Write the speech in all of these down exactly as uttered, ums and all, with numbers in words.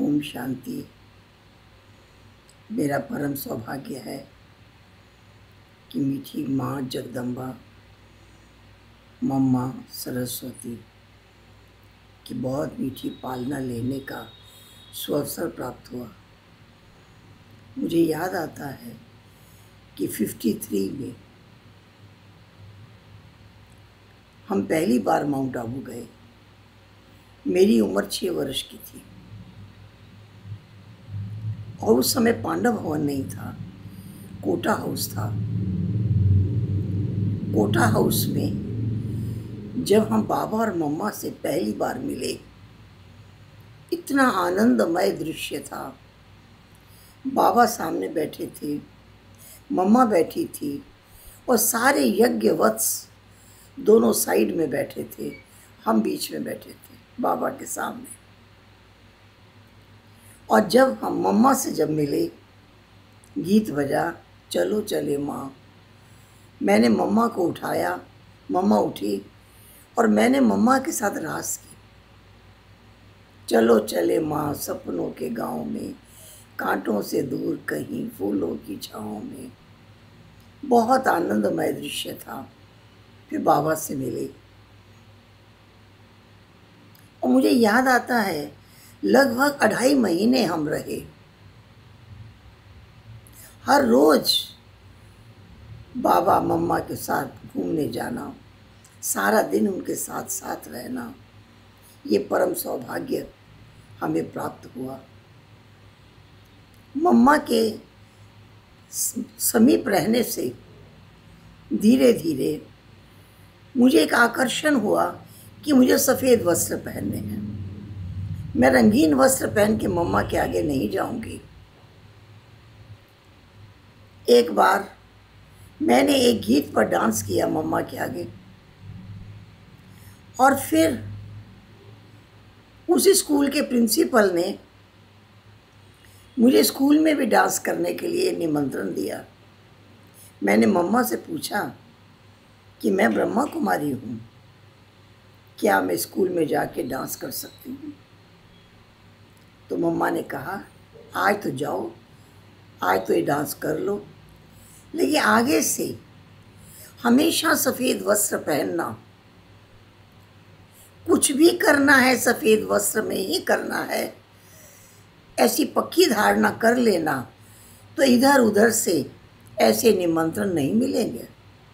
ओम शांति। मेरा परम सौभाग्य है कि मीठी माँ जगदम्बा, मम्मा सरस्वती की बहुत मीठी पालना लेने का सुअवसर प्राप्त हुआ। मुझे याद आता है कि तिरेपन में हम पहली बार माउंट आबू गए। मेरी उम्र छः वर्ष की थी और उस समय पांडव भवन नहीं था, कोटा हाउस था। कोटा हाउस में जब हम बाबा और मम्मा से पहली बार मिले, इतना आनंदमय दृश्य था। बाबा सामने बैठे थे, मम्मा बैठी थी और सारे यज्ञ वत्स दोनों साइड में बैठे थे, हम बीच में बैठे थे बाबा के सामने। और जब हम मम्मा से जब मिले, गीत बजा चलो चले माँ। मैंने मम्मा को उठाया, मम्मा उठी और मैंने मम्मा के साथ रास की। चलो चले माँ सपनों के गांव में, कांटों से दूर कहीं फूलों की छाँव में। बहुत आनंदमय दृश्य था। फिर बाबा से मिले और मुझे याद आता है लगभग अढ़ाई महीने हम रहे। हर रोज बाबा मम्मा के साथ घूमने जाना, सारा दिन उनके साथ साथ रहना, ये परम सौभाग्य हमें प्राप्त हुआ। मम्मा के समीप रहने से धीरे धीरे मुझे एक आकर्षण हुआ कि मुझे सफ़ेद वस्त्र पहनने हैं। मैं रंगीन वस्त्र पहन के मम्मा के आगे नहीं जाऊंगी। एक बार मैंने एक गीत पर डांस किया मम्मा के आगे और फिर उस स्कूल के प्रिंसिपल ने मुझे स्कूल में भी डांस करने के लिए निमंत्रण दिया। मैंने मम्मा से पूछा कि मैं ब्रह्मा कुमारी हूँ, क्या मैं स्कूल में जाके डांस कर सकती हूँ? तो मम्मा ने कहा आज तो जाओ, आज तो ये डांस कर लो, लेकिन आगे से हमेशा सफ़ेद वस्त्र पहनना। कुछ भी करना है सफ़ेद वस्त्र में ही करना है, ऐसी पक्की धारणा कर लेना तो इधर उधर से ऐसे निमंत्रण नहीं मिलेंगे।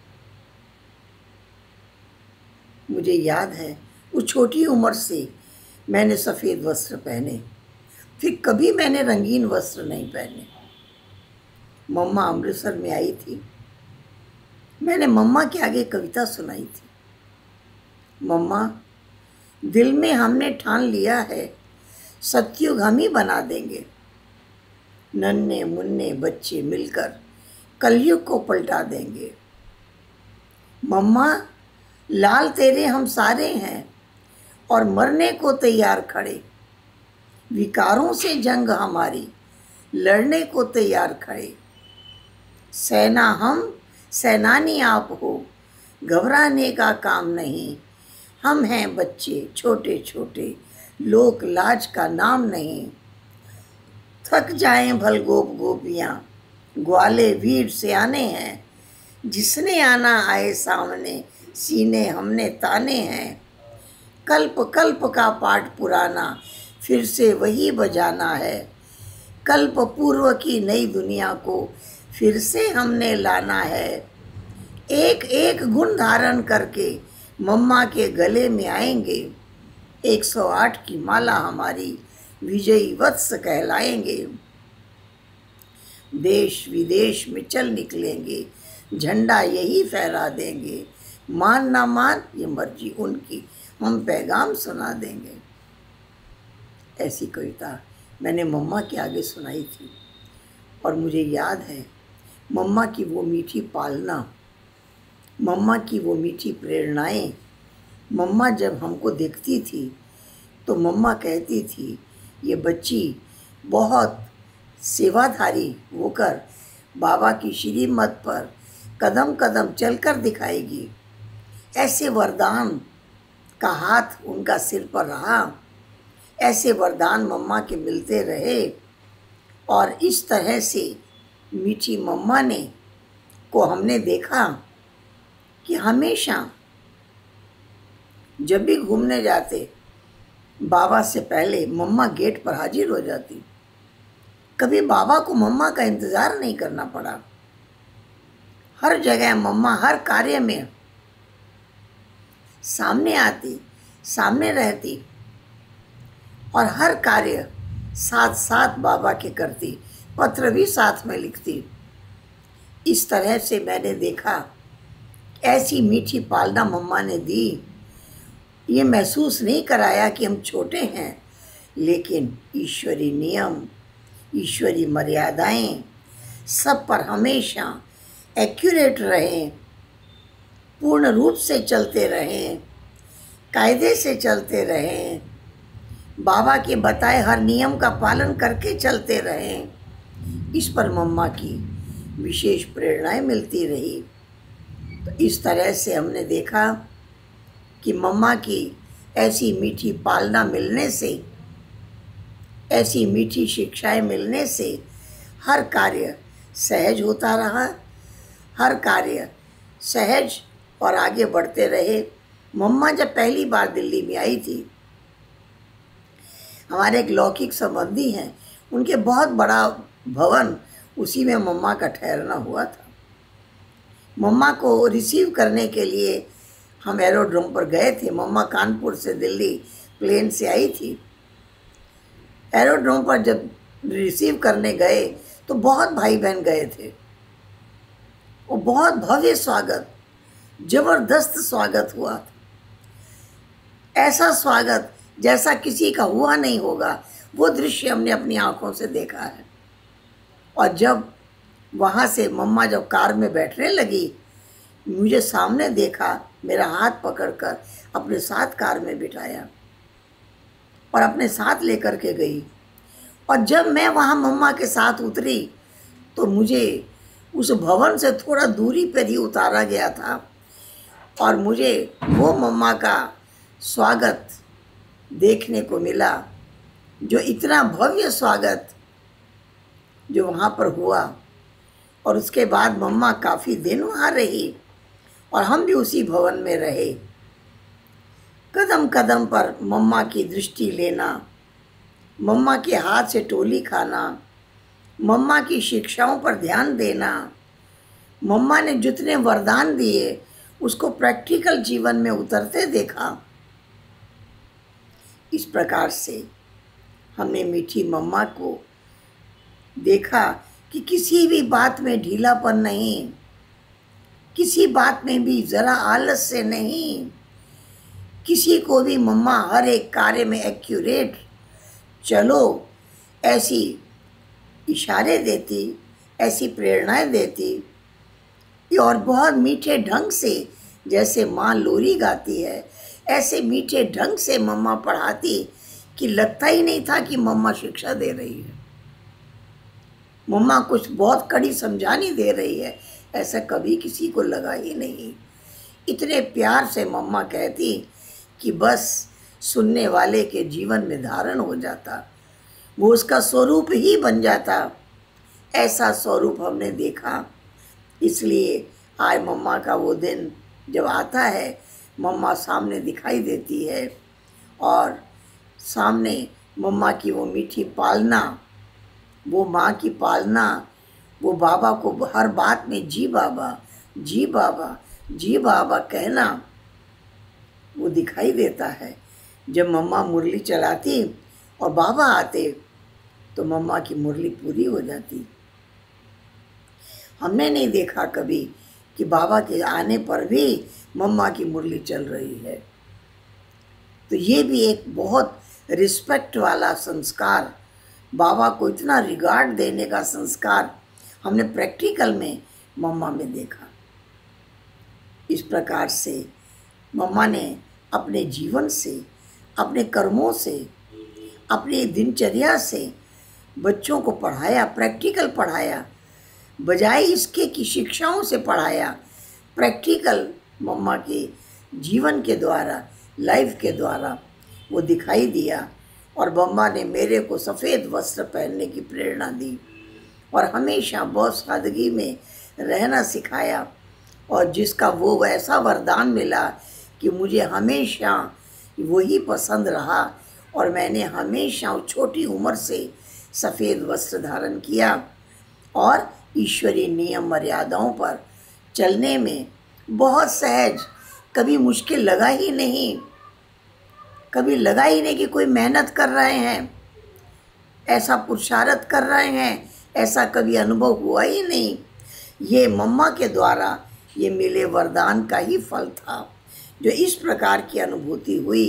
मुझे याद है उस छोटी उम्र से मैंने सफ़ेद वस्त्र पहने, फिर कभी मैंने रंगीन वस्त्र नहीं पहने। मम्मा अमृतसर में आई थी, मैंने मम्मा के आगे कविता सुनाई थी। मम्मा, दिल में हमने ठान लिया है, सतयुग हम ही बना देंगे। नन्हे मुन्ने बच्चे मिलकर कलयुग को पलटा देंगे। मम्मा, लाल तेरे हम सारे हैं और मरने को तैयार खड़े। विकारों से जंग हमारी, लड़ने को तैयार खड़े। सेना हम, सेनानी आप हो, घबराने का काम नहीं। हम हैं बच्चे छोटे छोटे, लोक लाज का नाम नहीं। थक जाएं भल गोप गोपियाँ, ग्वाले वीर सियाने हैं। जिसने आना आए सामने, सीने हमने ताने हैं। कल्प कल्प का पाठ पुराना, फिर से वही बजाना है। कल्प पूर्व की नई दुनिया को फिर से हमने लाना है। एक एक गुण धारण करके मम्मा के गले में आएंगे। एक सौ आठ की माला हमारी विजयी वत्स कहलाएंगे। देश विदेश में चल निकलेंगे, झंडा यही फहरा देंगे। मान ना मान ये मर्जी उनकी, हम पैगाम सुना देंगे। ऐसी कविता मैंने मम्मा के आगे सुनाई थी और मुझे याद है मम्मा की वो मीठी पालना, मम्मा की वो मीठी प्रेरणाएं। मम्मा जब हमको देखती थी तो मम्मा कहती थी ये बच्ची बहुत सेवाधारी होकर बाबा की श्रीमत पर कदम कदम चलकर दिखाएगी। ऐसे वरदान का हाथ उनका सिर पर रहा ऐसे वरदान मम्मा के मिलते रहे। और इस तरह से मीठी मम्मा ने को हमने देखा कि हमेशा जब भी घूमने जाते बाबा से पहले मम्मा गेट पर हाजिर हो जाती। कभी बाबा को मम्मा का इंतज़ार नहीं करना पड़ा। हर जगह मम्मा हर कार्य में सामने आती, सामने रहती और हर कार्य साथ साथ बाबा के करती, पत्र भी साथ में लिखती। इस तरह से मैंने देखा ऐसी मीठी पालना मम्मा ने दी। ये महसूस नहीं कराया कि हम छोटे हैं, लेकिन ईश्वरी नियम, ईश्वरी मर्यादाएं सब पर हमेशा एक्यूरेट रहें, पूर्ण रूप से चलते रहें, कायदे से चलते रहें, बाबा के बताए हर नियम का पालन करके चलते रहें। इस पर मम्मा की विशेष प्रेरणाएं मिलती रही। तो इस तरह से हमने देखा कि मम्मा की ऐसी मीठी पालना मिलने से, ऐसी मीठी शिक्षाएं मिलने से हर कार्य सहज होता रहा, हर कार्य सहज और आगे बढ़ते रहे। मम्मा जब पहली बार दिल्ली में आई थी, हमारे एक लौकिक संबंधी हैं, उनके बहुत बड़ा भवन, उसी में मम्मा का ठहरना हुआ था। मम्मा को रिसीव करने के लिए हम एरोड्रोम पर गए थे। मम्मा कानपुर से दिल्ली प्लेन से आई थी। एरोड्रोम पर जब रिसीव करने गए तो बहुत भाई बहन गए थे। वो बहुत भव्य स्वागत, जबरदस्त स्वागत हुआ था। ऐसा स्वागत जैसा किसी का हुआ नहीं होगा, वो दृश्य हमने अपनी आंखों से देखा है। और जब वहाँ से मम्मा जब कार में बैठने लगी, मुझे सामने देखा, मेरा हाथ पकड़कर अपने साथ कार में बिठाया और अपने साथ लेकर के गई। और जब मैं वहाँ मम्मा के साथ उतरी तो मुझे उस भवन से थोड़ा दूरी पर ही उतारा गया था और मुझे वो मम्मा का स्वागत देखने को मिला, जो इतना भव्य स्वागत जो वहाँ पर हुआ। और उसके बाद मम्मा काफ़ी दिन वहाँ रही और हम भी उसी भवन में रहे। कदम कदम पर मम्मा की दृष्टि लेना, मम्मा के हाथ से टोली खाना, मम्मा की शिक्षाओं पर ध्यान देना, मम्मा ने जितने वरदान दिए उसको प्रैक्टिकल जीवन में उतरते देखा। इस प्रकार से हमने मीठी मम्मा को देखा कि किसी भी बात में ढीलापन नहीं, किसी बात में भी ज़रा आलस से नहीं, किसी को भी मम्मा हर एक कार्य में एक्यूरेट चलो ऐसी इशारे देती, ऐसी प्रेरणाएं देती। और बहुत मीठे ढंग से, जैसे माँ लोरी गाती है, ऐसे मीठे ढंग से मम्मा पढ़ाती कि लगता ही नहीं था कि मम्मा शिक्षा दे रही है, मम्मा कुछ बहुत कड़ी समझानी दे रही है, ऐसा कभी किसी को लगा ही नहीं। इतने प्यार से मम्मा कहती कि बस सुनने वाले के जीवन में धारण हो जाता, वो उसका स्वरूप ही बन जाता। ऐसा स्वरूप हमने देखा। इसलिए आज मम्मा का वो दिन जब आता है, मम्मा सामने दिखाई देती है और सामने मम्मा की वो मीठी पालना, वो माँ की पालना, वो बाबा को हर बात में जी बाबा, जी बाबा, जी बाबा कहना, वो दिखाई देता है। जब मम्मा मुरली चलाती और बाबा आते तो मम्मा की मुरली पूरी हो जाती। हमने नहीं देखा कभी कि बाबा के आने पर भी मम्मा की मुरली चल रही है। तो ये भी एक बहुत रिस्पेक्ट वाला संस्कार, बाबा को इतना रिगार्ड देने का संस्कार हमने प्रैक्टिकल में मम्मा में देखा। इस प्रकार से मम्मा ने अपने जीवन से, अपने कर्मों से, अपनी दिनचर्या से बच्चों को पढ़ाया, प्रैक्टिकल पढ़ाया, बजाय इसके कि शिक्षाओं से पढ़ाया। प्रैक्टिकल मम्मा के जीवन के द्वारा, लाइफ के द्वारा वो दिखाई दिया और मम्मा ने मेरे को सफ़ेद वस्त्र पहनने की प्रेरणा दी और हमेशा बहुत सादगी में रहना सिखाया, और जिसका वो वैसा वरदान मिला कि मुझे हमेशा वही पसंद रहा और मैंने हमेशा छोटी उम्र से सफ़ेद वस्त्र धारण किया और ईश्वरीय नियम मर्यादाओं पर चलने में बहुत सहज, कभी मुश्किल लगा ही नहीं, कभी लगा ही नहीं कि कोई मेहनत कर रहे हैं, ऐसा पुरुषार्थ कर रहे हैं, ऐसा कभी अनुभव हुआ ही नहीं। ये मम्मा के द्वारा ये मिले वरदान का ही फल था जो इस प्रकार की अनुभूति हुई।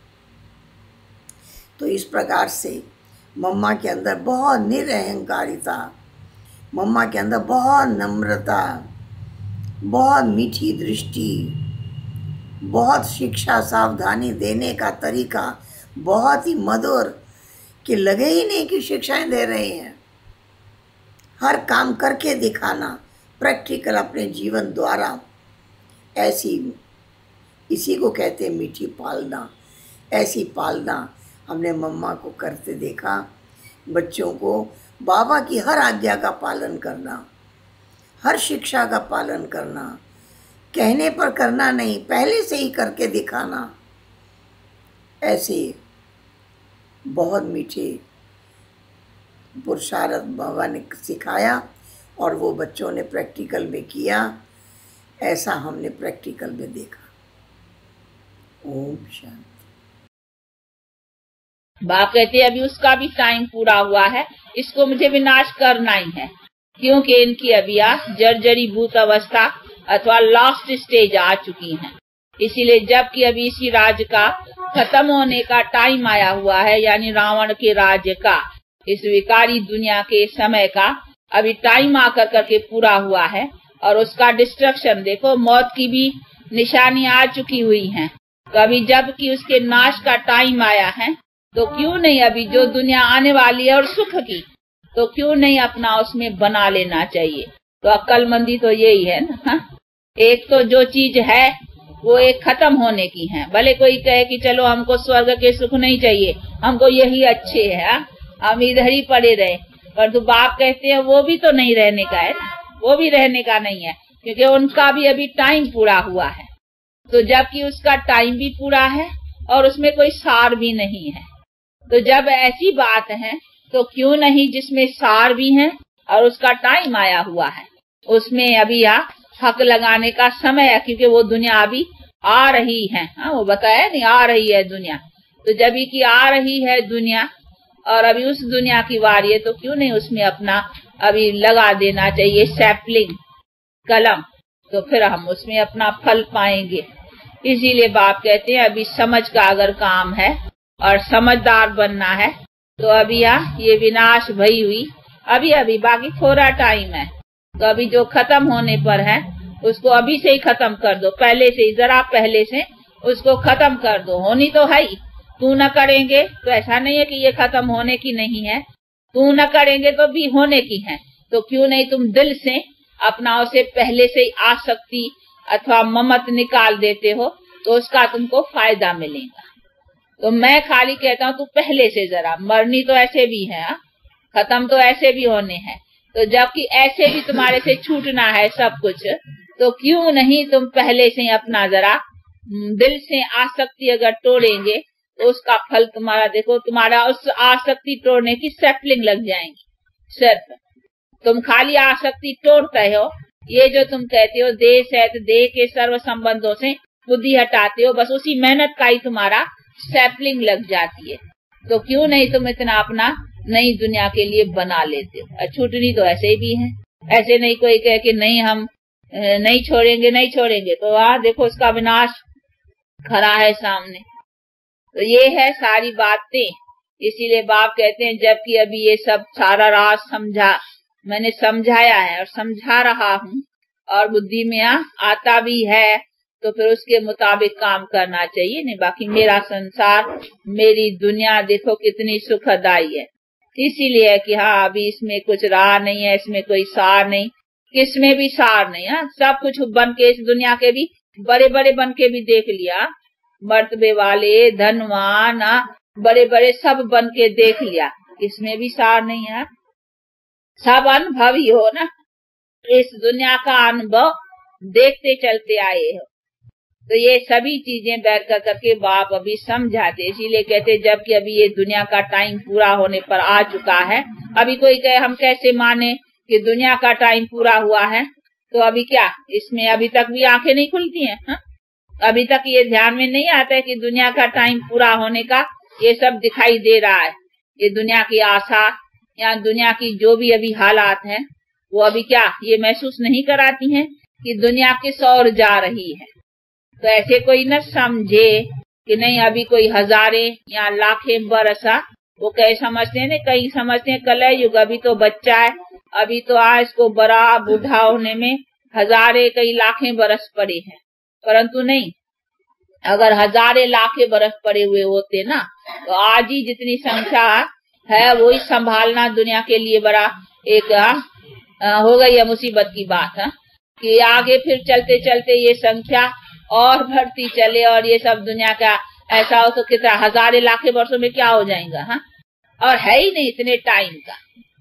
तो इस प्रकार से मम्मा के अंदर बहुत निरअहंकारिता, मम्मा के अंदर बहुत नम्रता, बहुत मीठी दृष्टि, बहुत शिक्षा सावधानी देने का तरीका बहुत ही मधुर, कि लगे ही नहीं कि शिक्षाएं दे रहे हैं। हर काम करके दिखाना, प्रैक्टिकल अपने जीवन द्वारा, ऐसी इसी को कहते हैं मीठी पालना। ऐसी पालना हमने मम्मा को करते देखा। बच्चों को बाबा की हर आज्ञा का पालन करना, हर शिक्षा का पालन करना, कहने पर करना नहीं, पहले से ही करके दिखाना, ऐसे बहुत मीठे पुरुषार्थ बाबा ने सिखाया और वो बच्चों ने प्रैक्टिकल में किया। ऐसा हमने प्रैक्टिकल में देखा। ओम शांति। बाप कहते हैं अभी उसका भी टाइम पूरा हुआ है, इसको मुझे विनाश करना ही है, क्योंकि इनकी अभी जर्जरी भूत अवस्था अथवा लास्ट स्टेज आ चुकी है। इसीलिए जबकि अभी इसी राज्य का खत्म होने का टाइम आया हुआ है, यानी रावण के राज्य का, इस विकारी दुनिया के समय का अभी टाइम आकर करके पूरा हुआ है, और उसका डिस्ट्रक्शन देखो, मौत की भी निशानी आ चुकी हुई है। कभी जबकि उसके नाश का टाइम आया है, तो क्यों नहीं अभी जो दुनिया आने वाली है और सुख की, तो क्यों नहीं अपना उसमें बना लेना चाहिए। तो अक्लमंदी तो यही है ना। हा? एक तो जो चीज है वो एक खत्म होने की है। भले कोई कहे कि चलो हमको स्वर्ग के सुख नहीं चाहिए, हमको यही अच्छे है, हम इधर ही पड़े रहे, पर तो बाप कहते हैं वो भी तो नहीं रहने का है, वो भी रहने का नहीं है, क्योंकि उनका भी अभी टाइम पूरा हुआ है। तो जबकि उसका टाइम भी पूरा है और उसमें कोई सार भी नहीं है, तो जब ऐसी बात है तो क्यों नहीं जिसमें सार भी है और उसका टाइम आया हुआ है, उसमें अभी आ हक लगाने का समय है, क्योंकि वो दुनिया अभी आ रही है। हाँ, वो बताया नहीं, आ रही है दुनिया। तो जब की आ रही है दुनिया और अभी उस दुनिया की वारी है, तो क्यों नहीं उसमें अपना अभी लगा देना चाहिए सैपलिंग, कलम, तो फिर हम उसमें अपना फल पाएंगे। इसीलिए बाप कहते हैं अभी समझ का अगर काम है और समझदार बनना है, तो अभी आ ये विनाश भई हुई अभी अभी बाकी थोड़ा टाइम है, तो अभी जो खत्म होने पर है उसको अभी से ही खत्म कर दो, पहले से ही, जरा पहले से उसको खत्म कर दो। होनी तो है ही, तू न करेंगे तो ऐसा नहीं है कि ये खत्म होने की नहीं है, तू न करेंगे तो भी होने की है। तो क्यों नहीं तुम दिल से अपना उसे पहले से ही आसक्ति अथवा ममत निकाल देते हो, तो उसका तुमको फायदा मिलेगा। तो मैं खाली कहता हूँ तू पहले से जरा, मरनी तो ऐसे भी है, खत्म तो ऐसे भी होने हैं, तो जबकि ऐसे भी तुम्हारे से छूटना है सब कुछ, तो क्यों नहीं तुम पहले से अपना जरा दिल से आसक्ति अगर तोड़ेंगे, तो उसका फल तुम्हारा देखो, तुम्हारा उस आसक्ति तोड़ने की सैपलिंग लग जाएंगी। सिर्फ तुम खाली आसक्ति तोड़ते हो, ये जो तुम कहते हो देह सहित देह के सर्व संबंधों से बुद्धि हटाते हो, बस उसी मेहनत का ही तुम्हारा सैपलिंग लग जाती है। तो क्यों नहीं तुम इतना अपना नई दुनिया के लिए बना लेते हो। छूटनी तो ऐसे भी है, ऐसे नहीं कोई कहे कि नहीं हम नहीं छोड़ेंगे नहीं छोड़ेंगे, तो वहां देखो उसका विनाश खड़ा है सामने। तो ये है सारी बातें। इसीलिए बाप कहते हैं जबकि अभी ये सब सारा राज समझा, मैंने समझाया है और समझा रहा हूँ और बुद्धि में आ, आता भी है, तो फिर उसके मुताबिक काम करना चाहिए। नहीं बाकी मेरा संसार, मेरी दुनिया देखो कितनी सुखदाई है। इसीलिए कि हाँ अभी इसमें कुछ रहा नहीं है, इसमें कोई सार नहीं, किसमें भी सार नहीं। हाँ सब कुछ बन के, इस दुनिया के भी बड़े बड़े बन के भी देख लिया, मर्तबे वाले, धनवान, बड़े बड़े सब बन के देख लिया, इसमें भी सार नहीं है। सब अनुभव ही हो ना, इस दुनिया का अनुभव देखते चलते आए हो। तो ये सभी चीजें बैठ कर करके बाप अभी समझाते, इसीलिए कहते जबकि अभी ये दुनिया का टाइम पूरा होने पर आ चुका है। अभी कोई कहे हम कैसे माने कि दुनिया का टाइम पूरा हुआ है, तो अभी क्या इसमें अभी तक भी आंखें नहीं खुलती हैं? हा? अभी तक ये ध्यान में नहीं आता है कि दुनिया का टाइम पूरा होने का ये सब दिखाई दे रहा है। ये दुनिया की आशा या दुनिया की जो भी अभी हालात हैं, वो अभी क्या ये महसूस नहीं कराती हैं कि दुनिया किस ओर जा रही है। तो ऐसे कोई न समझे कि नहीं अभी कोई हजारे या लाखें बरसा, वो कई समझते हैं, कई समझते हैं कलह युग, अभी तो बच्चा है, अभी तो आज इसको बड़ा बूढ़ा होने में हजारे कई लाखें बरस पड़े हैं। परंतु नहीं, अगर हजारे लाखें बरस पड़े हुए होते ना, तो आज ही जितनी संख्या है वही संभालना दुनिया के लिए बड़ा एक आ, हो गई है मुसीबत की बात है कि आगे फिर चलते चलते ये संख्या और बढ़ती चले और ये सब दुनिया का ऐसा हो तो कितना हजारे लाखे वर्षों में क्या हो जाएगा। हाँ, और है ही नहीं इतने टाइम का।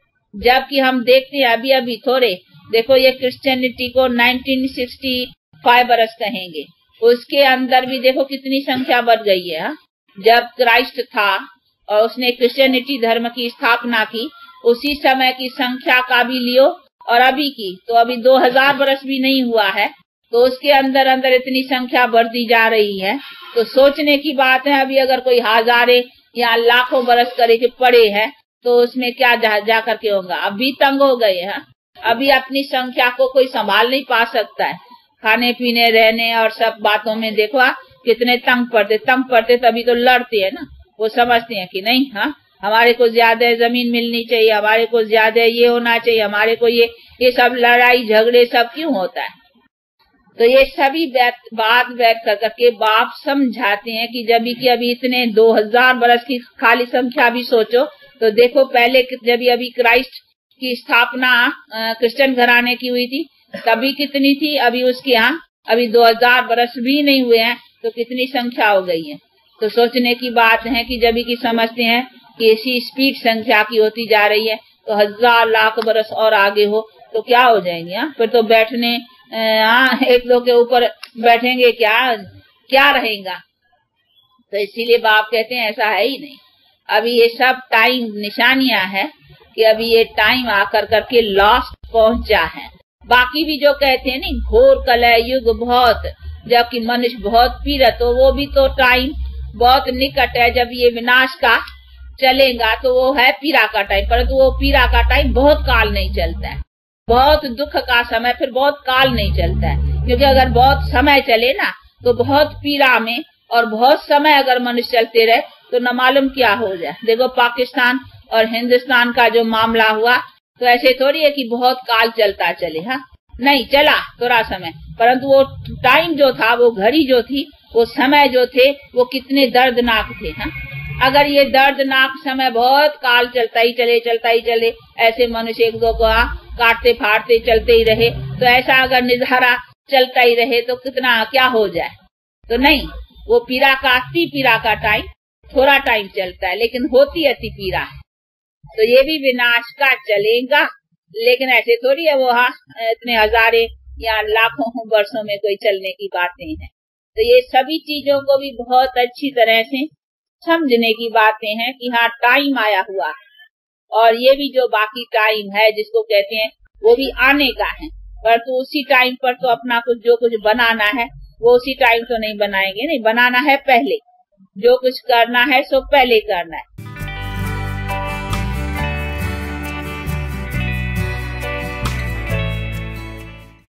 जबकि हम देखते हैं अभी अभी थोड़े, देखो ये क्रिश्चियनिटी को नाइनटीन सिक्सटी फाइव बरस कहेंगे, उसके अंदर भी देखो कितनी संख्या बढ़ गई है। जब क्राइस्ट था और उसने क्रिश्चियनिटी धर्म की स्थापना की, उसी समय की संख्या का भी लियो और अभी की, तो अभी दो हजार बरस भी नहीं हुआ है, तो उसके अंदर अंदर इतनी संख्या बढ़ती जा रही है। तो सोचने की बात है, अभी अगर कोई हजारे या लाखों बरस करे के पड़े हैं, तो उसमें क्या जा, जा करके होगा। अभी तंग हो गए हैं, अभी अपनी संख्या को कोई संभाल नहीं पा सकता है। खाने पीने रहने और सब बातों में देखो कितने तंग पड़ते तंग पड़ते तभी तो लड़ते हैं ना। वो समझते हैं कि नहीं, हाँ हमारे को ज्यादा जमीन मिलनी चाहिए, हमारे को ज्यादा ये होना चाहिए, हमारे को ये ये सब लड़ाई झगड़े सब क्यों होता है। तो ये सभी बात बैठ कर करके बाप समझाते हैं कि जब की अभी इतने दो हजार बरस की खाली संख्या भी सोचो, तो देखो पहले जब अभी क्राइस्ट की स्थापना क्रिश्चियन घराने की हुई थी तभी कितनी थी, अभी उसके यहाँ अभी दो हजार बरस भी नहीं हुए हैं तो कितनी संख्या हो गई है। तो सोचने की बात है कि जब की समझते हैं कि ऐसी स्पीड संख्या की होती जा रही है, तो हजार लाख बरस और आगे हो तो क्या हो जाएंगे। हाँ, फिर तो बैठने हाँ एक दो के ऊपर बैठेंगे, क्या क्या रहेगा। तो इसीलिए बाप कहते हैं ऐसा है ही नहीं। अभी ये सब टाइम निशानियां है कि अभी ये टाइम आकर करके लास्ट पहुंचा है। बाकी भी जो कहते हैं नहीं घोर कलह युग बहुत, जबकि मनुष्य बहुत पीड़ित, तो वो भी तो टाइम बहुत निकट है। जब ये विनाश का चलेगा तो वो है पीड़ा का टाइम, परंतु वो पीड़ा का टाइम बहुत काल नहीं चलता है। बहुत दुख का समय फिर बहुत काल नहीं चलता है, क्योंकि अगर बहुत समय चले ना तो बहुत पीड़ा में और बहुत समय अगर मनुष्य चलते रहे तो न मालूम क्या हो जाए। देखो पाकिस्तान और हिंदुस्तान का जो मामला हुआ, तो ऐसे थोड़ी है कि बहुत काल चलता चले। हाँ नहीं, चला थोड़ा समय, परंतु वो टाइम जो था, वो घड़ी जो थी, वो समय जो थे, वो कितने दर्दनाक थे। हाँ, अगर ये दर्दनाक समय बहुत काल चलता ही चले चलता ही चले ऐसे मनुष्य एक दो को काटते फाड़ते चलते ही रहे, तो ऐसा अगर निधारा चलता ही रहे तो कितना क्या हो जाए। तो नहीं, वो पीड़ा का अति पीड़ा का टाइम थोड़ा टाइम चलता है, लेकिन होती अति पीड़ा है। तो ये भी विनाश का चलेगा, लेकिन ऐसे थोड़ी है वो हाँ इतने हजारे या लाखों वर्षों में कोई चलने की बातें हैं। तो ये सभी चीजों को भी बहुत अच्छी तरह से समझने की बातें हैं कि हाँ टाइम आया हुआ है, और ये भी जो बाकी टाइम है जिसको कहते हैं वो भी आने का है, पर तो उसी टाइम पर तो अपना कुछ जो कुछ बनाना है वो उसी टाइम तो नहीं बनाएंगे। नहीं, बनाना है पहले, जो कुछ करना है सो पहले करना है।